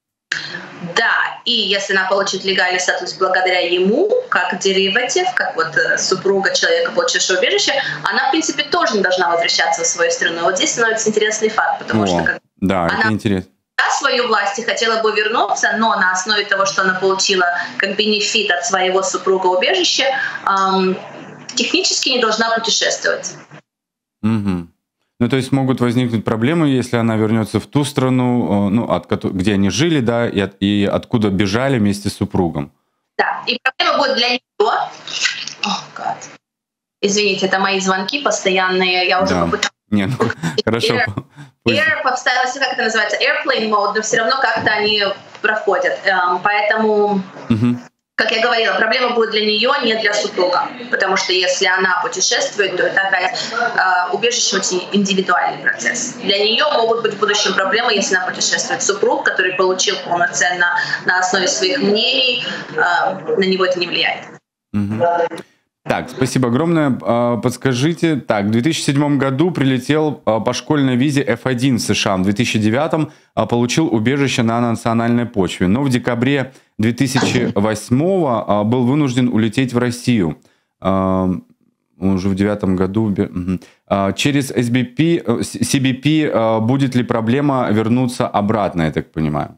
Да, и если она получит легальный статус благодаря ему, как дериватив, как вот супруга человека, получившего убежище, она, в принципе, тоже не должна возвращаться в свою страну. Вот здесь становится интересный факт, потому О, что как да, она это интересно. свою власть и хотела бы вернуться, но на основе того, что она получила как бенефит от своего супруга убежище, эм, технически не должна путешествовать. Угу. Ну, то есть могут возникнуть проблемы, если она вернется в ту страну, ну, от, где они жили, да, и, от, и откуда бежали вместе с супругом. Да, и проблема будет для нее. Oh, God. Извините, это мои звонки постоянные, я уже да. попыталась. Не, ну, хорошо. Air, air поставилась, как это называется, airplane mode, но все равно как-то они проходят. Поэтому, угу. как я говорила, проблема будет для нее, не для супруга. Потому что если она путешествует, то это опять э, убежище очень индивидуальный процесс. Для нее могут быть в будущем проблемы, если она путешествует. Супруг, который получил полноценно на основе своих мнений, э, на него это не влияет. Угу. Так, спасибо огромное. Подскажите, так, в две тысячи седьмом году прилетел по школьной визе эф один в США, в две тысячи девятом получил убежище на национальной почве, но в декабре две тысячи восьмого был вынужден улететь в Россию. Он уже в девятом году. Через эс би пи, си би пи будет ли проблема вернуться обратно, я так понимаю?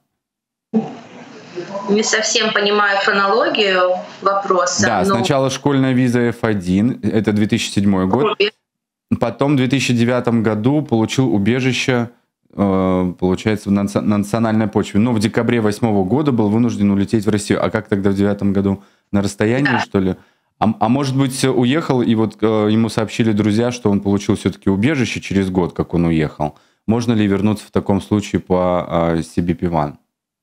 Не совсем понимаю хронологию вопроса. Да, но... сначала школьная виза эф один, это две тысячи седьмой год. Потом в две тысячи девятом году получил убежище, получается, на национальной почве. Но в декабре две тысячи восьмого года был вынужден улететь в Россию. А как тогда в девятом году? На расстоянии, да. что ли? А, а может быть, уехал, и вот ему сообщили друзья, что он получил все-таки убежище через год, как он уехал. Можно ли вернуться в таком случае по си би пи один?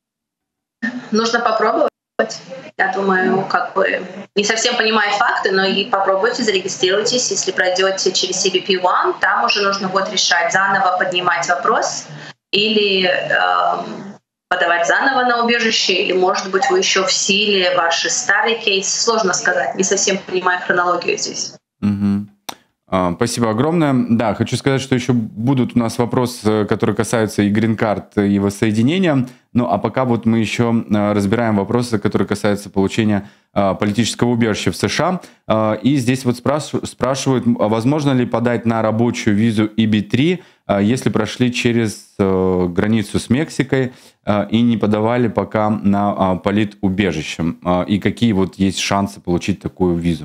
Нужно попробовать. Я думаю, как бы не совсем понимаю факты, но и попробуйте, зарегистрируйтесь. Если пройдете через си би пи один, там уже нужно будет решать, заново поднимать вопрос или э, подавать заново на убежище, или, может быть, вы еще в силе, ваш старый кейс. Сложно сказать, не совсем понимаю хронологию здесь. Угу. Спасибо огромное. Да, хочу сказать, что еще будут у нас вопросы, которые касаются и грин-карт, и воссоединения. Ну, а пока вот мы еще разбираем вопросы, которые касаются получения политического убежища в США. И здесь вот спрашивают, возможно ли подать на рабочую визу и би три, если прошли через границу с Мексикой и не подавали пока на политубежище. И какие вот есть шансы получить такую визу?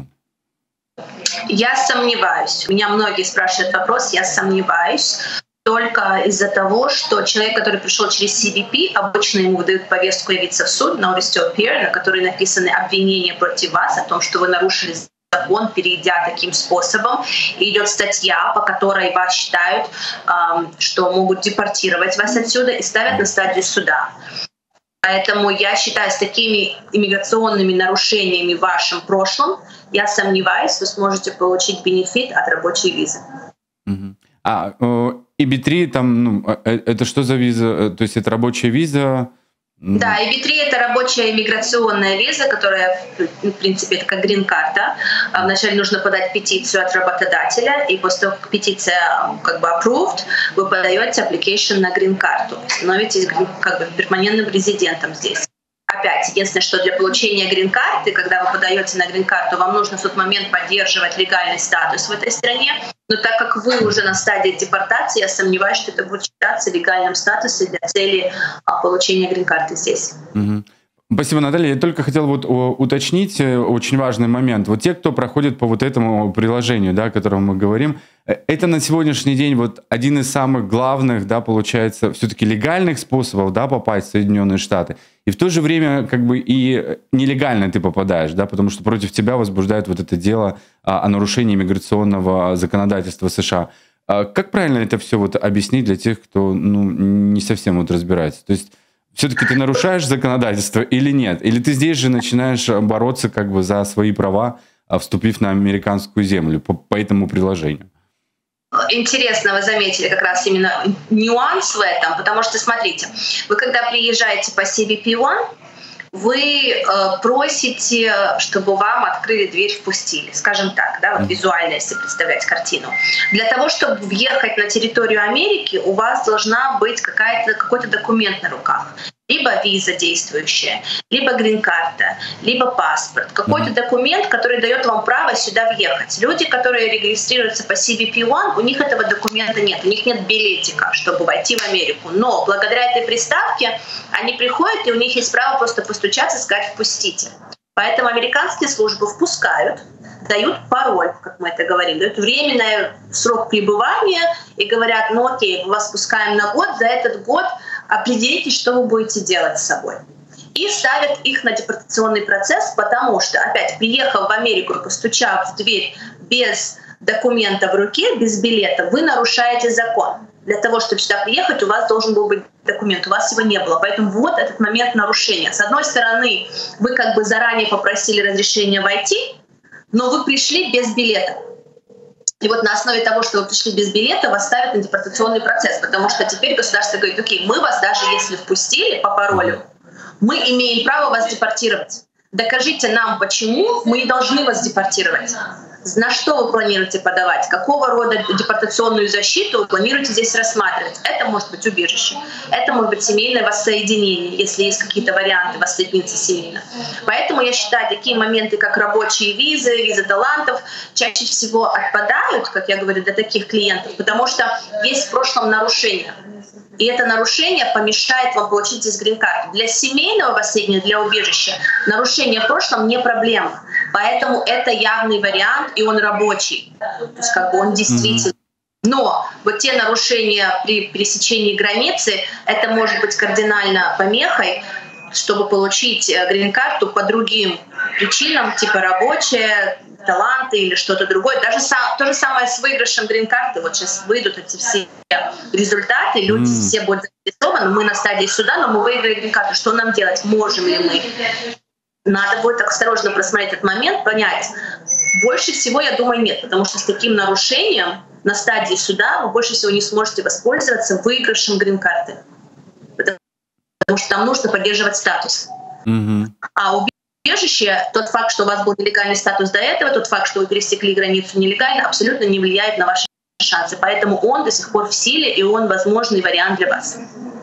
Я сомневаюсь. Меня многие спрашивают вопрос, я сомневаюсь. Только из-за того, что человек, который пришел через си би пи, обычно ему выдают повестку явиться в суд, notice to appear, на которой написаны обвинения против вас о том, что вы нарушили закон, перейдя таким способом. И идет статья, по которой вас считают, что могут депортировать вас отсюда и ставят на стадию суда. Поэтому я считаю, с такими иммиграционными нарушениями в вашем прошлом, я сомневаюсь, вы сможете получить бенефит от рабочей визы. Uh-huh. А и би три, там, ну, это что за виза? То есть это рабочая виза? Да, и би три — это рабочая иммиграционная виза, которая, в принципе, это как грин-карта. Вначале нужно подать петицию от работодателя, и после того, как петиция как бы approved, вы подаете application на грин-карту, становитесь как бы перманентным резидентом здесь. Опять, единственное, что для получения грин-карты, когда вы подаете на грин-карту, вам нужно в тот момент поддерживать легальный статус в этой стране. Но так как вы уже на стадии депортации, я сомневаюсь, что это будет считаться легальным статусом для цели получения грин-карты здесь. Угу. Спасибо, Наталья. Я только хотел вот уточнить очень важный момент. Вот те, кто проходит по вот этому приложению, да, о котором мы говорим, это на сегодняшний день вот один из самых главных, да, получается, все-таки легальных способов, да, попасть в Соединенные Штаты. И в то же время как бы и нелегально ты попадаешь, да, потому что против тебя возбуждают вот это дело о нарушении миграционного законодательства США. Как правильно это все вот объяснить для тех, кто, ну, не совсем вот разбирается? То есть все-таки ты нарушаешь законодательство или нет? Или ты здесь же начинаешь бороться как бы за свои права, вступив на американскую землю по, по этому приложению? Интересно, вы заметили как раз именно нюанс в этом, потому что, смотрите, вы когда приезжаете по си би пи один, вы э, просите, чтобы вам открыли дверь, впустили, скажем так, да, вот визуально, если представлять картину. Для того, чтобы въехать на территорию Америки, у вас должна быть какая-то, какой-то документ на руках. либо виза действующая, либо грин-карта, либо паспорт. Какой-то документ, который дает вам право сюда въехать. Люди, которые регистрируются по си ви пи один, у них этого документа нет, у них нет билетика, чтобы войти в Америку. Но благодаря этой приставке они приходят, и у них есть право просто постучаться и сказать «впустите». Поэтому американские службы впускают, дают пароль, как мы это говорим, дают временный срок пребывания и говорят: ну окей, мы вас пускаем на год, за этот год определитесь, что вы будете делать с собой. И ставят их на депортационный процесс, потому что, опять, приехав в Америку и постучав в дверь без документа в руке, без билета, вы нарушаете закон. Для того, чтобы сюда приехать, у вас должен был быть документ, у вас его не было. Поэтому вот этот момент нарушения. С одной стороны, вы как бы заранее попросили разрешения войти, но вы пришли без билета. И вот на основе того, что вы пришли без билета, вас ставят на депортационный процесс, потому что теперь государство говорит: окей, мы вас даже если впустили по паролю, мы имеем право вас депортировать. Докажите нам, почему мы не должны вас депортировать. На что вы планируете подавать? Какого рода депортационную защиту вы планируете здесь рассматривать? Это может быть убежище, это может быть семейное воссоединение, если есть какие-то варианты воссоединиться семейно. Поэтому я считаю, такие моменты, как рабочие визы, визы талантов, чаще всего отпадают, как я говорю, для таких клиентов, потому что есть в прошлом нарушение. И это нарушение помешает вам получить здесь грин-карту. Для семейного воссоединения, для убежища нарушение в прошлом не проблема. Поэтому это явный вариант, и он рабочий. То есть как бы он действительно. Но вот те нарушения при пересечении границы, это может быть кардинально помехой, чтобы получить грин-карту по другим причинам, типа рабочая, таланты или что-то другое. Даже сам, то же самое с выигрышем грин-карты. Вот сейчас выйдут эти все результаты, люди mm. все будут заинтересованы. Мы на стадии суда, но мы выиграли грин-карту. Что нам делать? Можем ли мы? Надо будет так осторожно просмотреть этот момент, понять. Больше всего, я думаю, нет, потому что с таким нарушением на стадии суда вы больше всего не сможете воспользоваться выигрышем грин-карты. Потому что там нужно поддерживать статус. Mm-hmm. А убежище, тот факт, что у вас был нелегальный статус до этого, тот факт, что вы пересекли границу нелегально, абсолютно не влияет на ваши шансы. Поэтому он до сих пор в силе, и он возможный вариант для вас.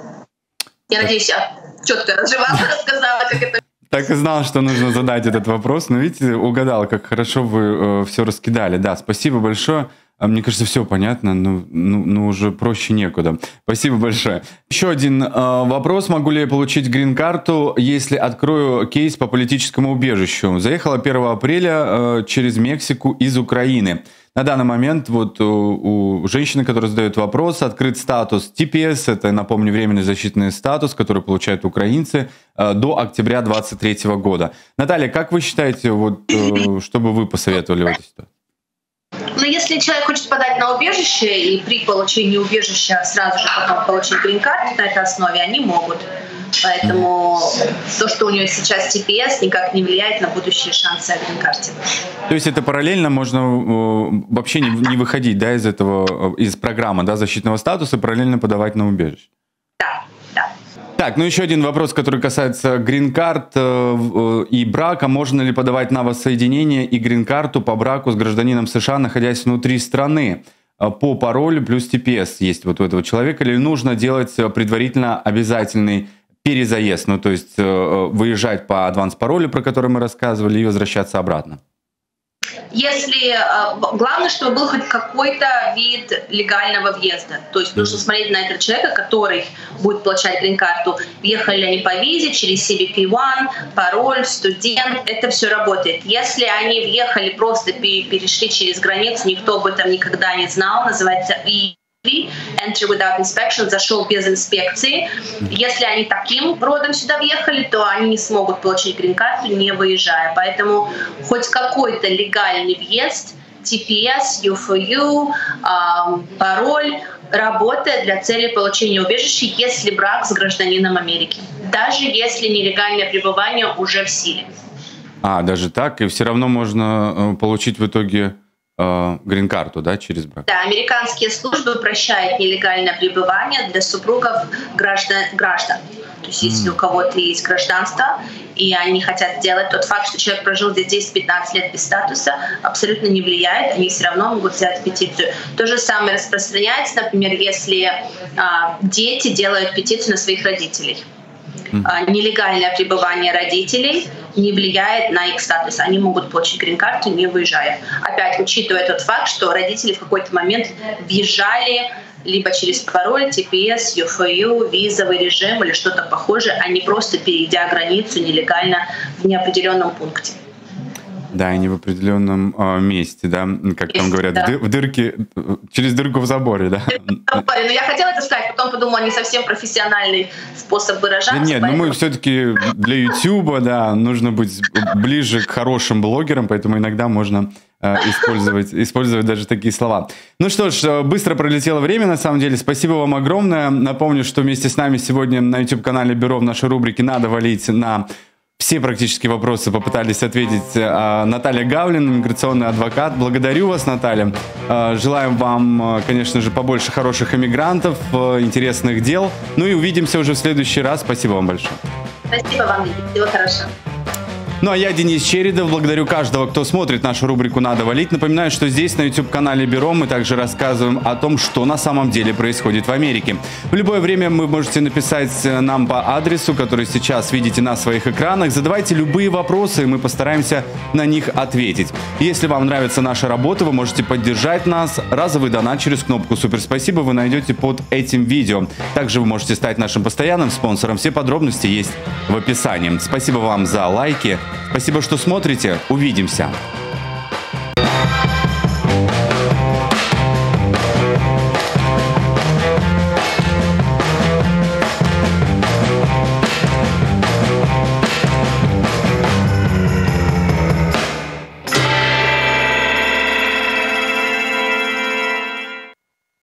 Я надеюсь, я четко разжевала, рассказала, как это. Так и знал, что нужно задать этот вопрос, но видите, угадал, как хорошо вы э, все раскидали. Да, спасибо большое. Мне кажется, все понятно, но, ну, ну уже проще некуда. Спасибо большое. Еще один э, вопрос. Могу ли я получить грин-карту, если открою кейс по политическому убежищу? Заехала первого апреля э, через Мексику из Украины. На данный момент вот у, у женщины, которая задает вопрос, открыт статус ти пи эс, это, напомню, временный защитный статус, который получают украинцы э, до октября две тысячи двадцать третьего года. Наталья, как вы считаете, вот, э, что бы вы посоветовали в этой ситуации? Ну, если человек хочет подать на убежище и при получении убежища сразу же потом получить грин-карту на этой основе, они могут. Поэтому то, что у нее сейчас ти пи эс, никак не влияет на будущие шансы о грин-карте. То есть это параллельно можно э, вообще не, не выходить, да, из этого, из программы, да, защитного статуса, параллельно подавать на убежище? Да, да. Так, ну еще один вопрос, который касается грин-карт э, и брака. Можно ли подавать на воссоединение и грин-карту по браку с гражданином США, находясь внутри страны? По паролю плюс ти пи эс есть вот у этого человека. Или нужно делать предварительно обязательный перезаезд? Ну, то есть э, выезжать по адванс-паролю, про который мы рассказывали, и возвращаться обратно? Если главное, чтобы был хоть какой-то вид легального въезда. То есть нужно смотреть на этого человека, который будет получать грин-карту. Въехали ли они по визе, через си ви пи один, пароль, студент. Это все работает. Если они въехали, просто перешли через границу, никто об этом никогда не знал, называется и Entry without inspection, зашел без инспекции. Если они таким родом сюда въехали, то они не смогут получить грин-карту, не выезжая. Поэтому хоть какой-то легальный въезд, ти пи эс, ю эф ю, эм, пароль работает для цели получения убежища, если брак с гражданином Америки. Даже если нелегальное пребывание уже в силе. А, даже так? И все равно можно получить в итоге грин-карту, да, через брак? Да, американские службы упрощают нелегальное пребывание для супругов граждан. граждан. То есть, если у кого-то есть гражданство, и они хотят сделать, тот факт, что человек прожил здесь десять-пятнадцать лет без статуса, абсолютно не влияет, они все равно могут взять петицию. То же самое распространяется, например, если а, дети делают петицию на своих родителей. Mm. Нелегальное пребывание родителей не влияет на их статус. Они могут получить грин-карту, не выезжая. Опять, учитывая тот факт, что родители в какой-то момент въезжали либо через пароль, Ти Пи Эс, Ю Эф Ю, визовый режим или что-то похожее, а не просто перейдя границу нелегально в неопределенном пункте. Да, и не в определенном э, месте, да, как там говорят, да. в, ды- в дырке, через дырку в заборе, да. Но я хотела это сказать, потом подумала, не совсем профессиональный способ выражаться. Да нет, поэтому... но мы все-таки для Ютуба, да, нужно быть ближе к хорошим блогерам, поэтому иногда можно э, использовать, использовать даже такие слова. Ну что ж, быстро пролетело время, на самом деле. Спасибо вам огромное. Напомню, что вместе с нами сегодня на YouTube-канале Бюро в нашей рубрике «Надо валить» на... Все практически вопросы попытались ответить э, Наталья Гавлина, миграционный адвокат. Благодарю вас, Наталья. Э, желаем вам, э, конечно же, побольше хороших иммигрантов, э, интересных дел. Ну и увидимся уже в следующий раз. Спасибо вам большое. Спасибо вам, всего хорошего. Ну а я, Денис Чередов, благодарю каждого, кто смотрит нашу рубрику «Надо валить». Напоминаю, что здесь на YouTube-канале Бюро мы также рассказываем о том, что на самом деле происходит в Америке. В любое время вы можете написать нам по адресу, который сейчас видите на своих экранах. Задавайте любые вопросы, и мы постараемся на них ответить. Если вам нравится наша работа, вы можете поддержать нас. Разовый донат через кнопку «Супер спасибо» вы найдете под этим видео. Также вы можете стать нашим постоянным спонсором. Все подробности есть в описании. Спасибо вам за лайки. Спасибо, что смотрите. Увидимся.